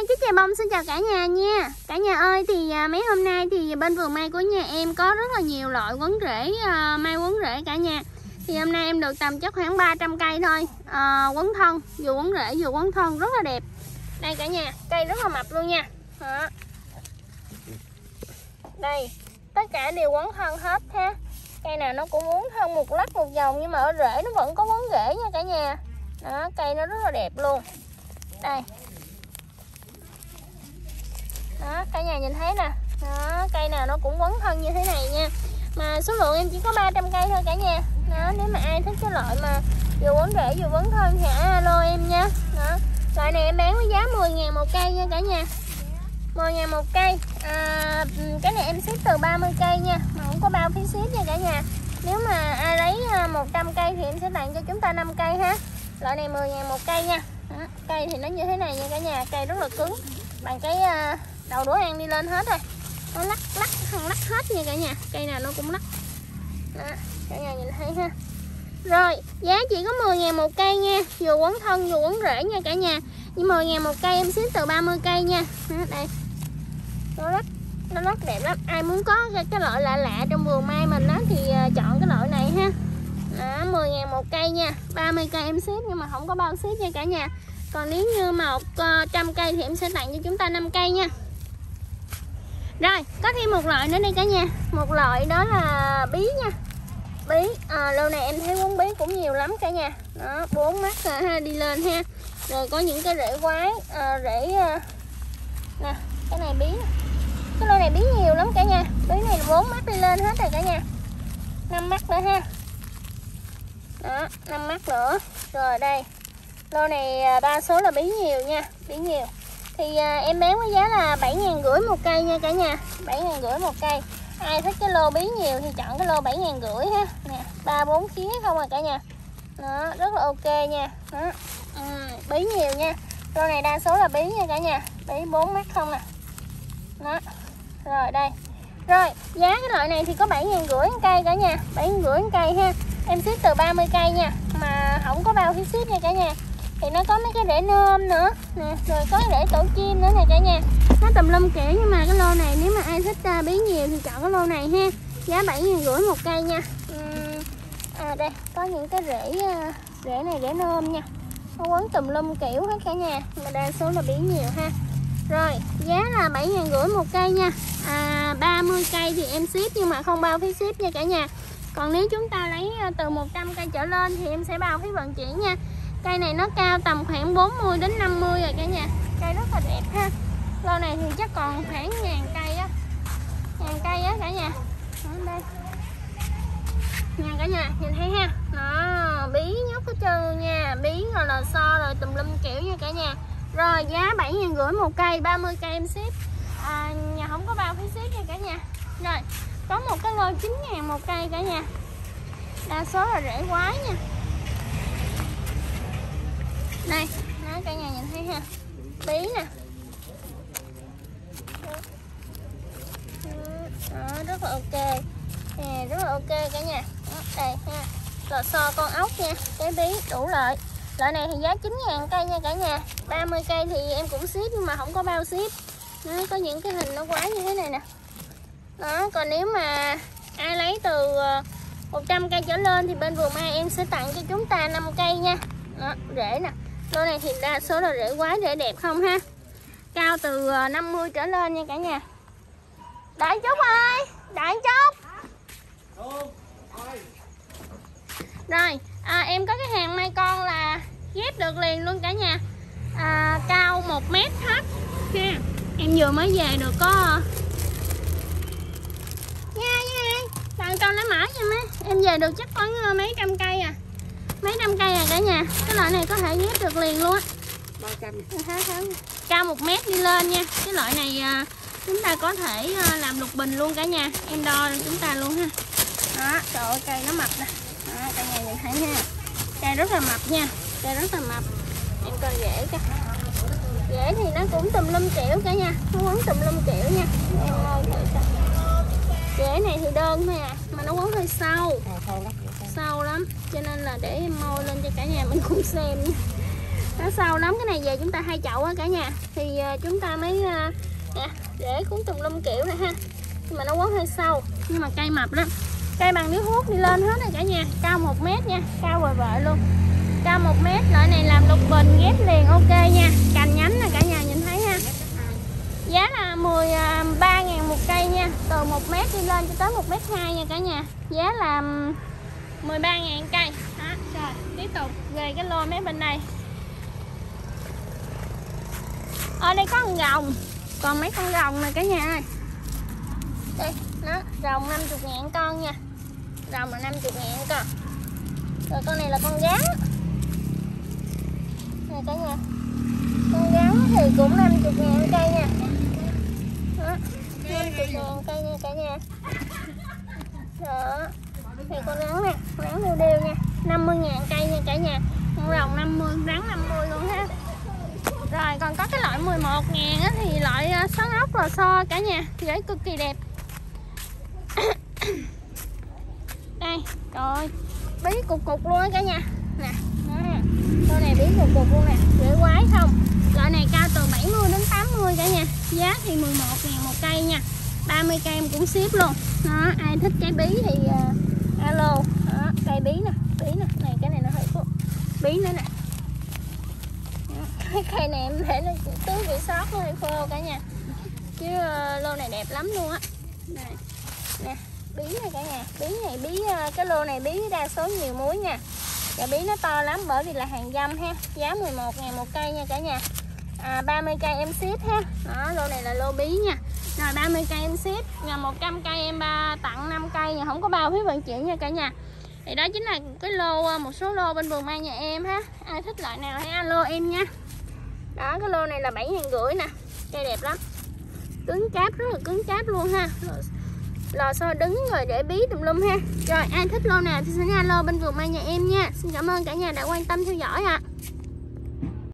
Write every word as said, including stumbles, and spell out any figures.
Chích Chà Bông xin chào cả nhà nha. Cả nhà ơi, thì à, mấy hôm nay thì bên vườn mai của nhà em có rất là nhiều loại quấn rễ, à, mai quấn rễ cả nhà. Thì hôm nay em được tầm chắc khoảng ba trăm cây thôi, à, quấn thân, vừa quấn rễ vừa quấn thân rất là đẹp. Đây cả nhà, cây rất là mập luôn nha. Đó. Đây, tất cả đều quấn thân hết ha. Cây nào nó cũng quấn thân một lắc một vòng, nhưng mà ở rễ nó vẫn có quấn rễ nha cả nhà. Đó, cây nó rất là đẹp luôn. Đây. Đó, cả nhà nhìn thấy nè. Đó, cây nào nó cũng quấn thân như thế này nha. Mà số lượng em chỉ có ba trăm cây thôi cả nhà. Đó, nếu mà ai thích cái loại mà vừa quấn rễ vừa quấn thân thì alo em nha. Đó, loại này em bán với giá mười ngàn một cây nha cả nhà. mười ngàn một cây. À, cái này em ship từ ba mươi cây nha, mà không có bao phí ship nha cả nhà. Nếu mà ai lấy một trăm cây thì em sẽ tặng cho chúng ta năm cây ha. Loại này mười ngàn một cây nha. Đó, cây thì nó như thế này nha cả nhà, cây rất là cứng. Bằng cái đầu đũa ăn đi lên hết rồi. Nó lắc lắc thằng lắc hết nha cả nhà, cây nào nó cũng lắc. Đó, cả nhà nhìn thấy ha. Rồi, giá chỉ có mười ngàn một cây nha, vừa quấn thân vừa quấn rễ nha cả nhà. Nhưng mười ngàn một cây em ship từ ba mươi cây nha. Đó, đây. Nó lắc, nó lắc đẹp lắm. Ai muốn có cái, cái loại lạ lạ trong vườn mai mình đó thì chọn cái loại này ha. Đó, mười ngàn một cây nha, ba mươi cây em ship nhưng mà không có bao ship nha cả nhà. Còn nếu như mà một trăm cây thì em sẽ tặng cho chúng ta năm cây nha. Rồi, có thêm một loại nữa đây cả nhà. Một loại đó là bí nha. Bí, à, lâu này em thấy quấn bí cũng nhiều lắm cả nhà. Đó, bốn mắt ha, đi lên ha. Rồi có những cái rễ quái, à, rễ à, nè, cái này bí nè. Cái lô này bí nhiều lắm cả nhà. Bí này là bốn mắt đi lên hết rồi cả nhà. năm mắt nữa ha. Đó, năm mắt nữa. Rồi đây. Lô này đa số là bí nhiều nha, bí nhiều. Thì à, em bán với giá là bảy ngàn rưỡi một cây nha cả nhà, bảy ngàn rưỡi một cây. Ai thích cái lô bí nhiều thì chọn cái lô bảy ngàn rưỡi ha. Nè, ba bốn khía không à cả nhà. Đó, rất là ok nha. Đó. Ừ, bí nhiều nha. Lô này đa số là bí nha cả nhà, bí bốn mắt không nè. Đó. Rồi đây. Rồi, giá cái loại này thì có bảy ngàn rưỡi một cây cả nhà, bảy ngàn rưỡi một cây ha. Em ship từ ba mươi cây nha, mà không có bao phí ship nha cả nhà. Thì nó có mấy cái rễ nôm nữa nè, rồi có cái rễ tổ chim nữa nè cả nhà. Nó tùm lum kiểu, nhưng mà cái lô này nếu mà ai thích uh, bí nhiều thì chọn cái lô này ha. Giá bảy ngàn rưỡi một cây nha. uhm, À đây, có những cái rễ uh, rễ này rễ nôm nha. Nó quấn tùm lum kiểu hết cả nhà, mà đa số là bí nhiều ha. Rồi, giá là bảy ngàn rưỡi một cây nha. À, ba mươi cây thì em ship nhưng mà không bao phí ship nha cả nhà. Còn nếu chúng ta lấy từ một trăm cây trở lên thì em sẽ bao phí vận chuyển nha. Cây này nó cao tầm khoảng bốn mươi đến năm mươi rồi cả nhà. Cây rất là đẹp ha. Lô này thì chắc còn khoảng ngàn cây á. Ngàn cây á cả nhà. Đó, đây. Nha cả nhà, nhìn thấy ha. Nó bí nhóc hết trơn nha. Bí rồi là so rồi tùm lum kiểu nha cả nhà. Rồi giá bảy ngàn rưỡi một cây, ba mươi cây em ship. À, nhà không có bao phí ship nha cả nhà. Rồi, có một cái lô chín ngàn một cây cả nhà. Đa số là rễ quái nha. Đây, đó, cả nhà nhìn thấy ha. Bí nè. Đó, rất là ok. À, rất là ok cả nhà. Đó, đây ha. Lò xo con ốc nha, cái bí đủ loại. Loại này thì giá chín ngàn cây nha cả nhà. ba mươi cây thì em cũng ship nhưng mà không có bao ship. Đó, có những cái hình nó quái như thế này nè. Đó, còn nếu mà ai lấy từ một trăm cây trở lên thì bên vườn mai em sẽ tặng cho chúng ta năm cây nha. Đó, rễ nè. Lô này thì đa số là rễ quái, rễ đẹp không ha. Cao từ năm mươi trở lên nha cả nhà. Đại Trúc ơi, Đại Trúc. Rồi, à, em có cái hàng mai con là ghép được liền luôn cả nhà. À, cao một mét hết ha. Em vừa mới về được có nha nha. Tặng con lấy mã cho mấy. Em về được chắc khoảng mấy trăm cây à. Mấy trăm cây à cả nhà. Cái loại này có thể ghép được liền luôn á. ba trăm. Cao một mét đi lên nha. Cái loại này à, chúng ta có thể à, làm lục bình luôn cả nhà. Em đo chúng ta luôn ha. Đó, trời ơi cây nó mập nè. Đó, cả nhà nhìn thấy ha. Cây rất là mập nha. Cây rất là mập. Em coi rễ coi. Rễ thì nó cũng tùm lum kiểu cả nhà. Nó quấn tùm lum kiểu nha. Em ơi thử coi. Rễ này thì đơn thôi à, mà nó quấn hơi sâu. Sâu lắm, cho nên là để em môi lên cho cả nhà mình cùng xem nha. nó sâu lắm. Cái này về chúng ta hay chậu á cả nhà, thì uh, chúng ta mới uh, nè, để cuốn tùm lum kiểu này ha. Nhưng mà nó quấn hơi sâu, nhưng mà cây mập lắm. Cây bằng điếu hút đi lên hết này cả nhà. Cao một mét nha, cao vời vợi luôn. Cao một mét, loại này làm lục bình ghép liền ok nha. Cành nhánh nè cả nhà nhìn thấy ha. Giá là mười ba ngàn một cây nha. Từ một mét đi lên cho tới một mét hai nha cả nhà. Giá là mười ba ngàn cây. Đó, rồi tiếp tục về cái lô mấy bên này. Ở đây có con rồng, còn mấy con rồng này cả nhà ơi. Đây, nó rồng năm mươi ngàn con nha. Rồng là năm mươi ngàn con. Rồi con này là con rắn. Này cả nhà. Con rắn thì cũng năm mươi ngàn cây nha. Đó, năm mươi ngàn cây nha cả nhà. Đó. Thì con rắn nè, rắn đều đều nha, năm mươi ngàn cây nha cả nhà. Con rồng năm mươi, rắn năm mươi luôn ha. Rồi còn có cái loại mười một ngàn á, thì loại xoắn ốc lò xo cả nhà, rễ cực kỳ đẹp. Đây, rồi bí cục cục luôn á cả nhà. Nè, con này bí cục cục luôn nè, rễ quái không. Loại này cao từ bảy mươi đến tám mươi cả nhà. Giá thì mười một ngàn một cây nha. ba mươi cây em cũng ship luôn. Đó, ai thích trái bí thì uh, alo. Đó, cây bí nè, bí nè, này cái này nó hơi khô. Bí nữa nè. Cái cây này em để nó tướng bị sót nó hơi khô cả nhà. Chứ uh, lô này đẹp lắm luôn á. Này. Nè, bí này cả nhà. Bí này bí uh, cái lô này bí đa số nhiều muối nha. Và bí nó to lắm bởi vì là hàng dăm ha. Giá mười một ngàn một cây nha cả nhà. À, ba mươi cây em ship ha. Đó, lô này là lô bí nha. Rồi ba mươi cây em ship, là một trăm cây em tặng năm cây, không có bao phí vận chuyển nha cả nhà. Thì đó chính là cái lô, một số lô bên vườn mai nhà em ha. Ai thích loại nào hãy alo em nha. Đó, cái lô này là bảy ngàn rưỡi nè. Cây đẹp lắm. Cứng cáp, rất là cứng cáp luôn ha. Lò xo đứng rồi để bí tùm lum ha. Rồi ai thích lô nào thì sẽ alo bên vườn mai nhà em nha. Xin cảm ơn cả nhà đã quan tâm theo dõi ạ. À.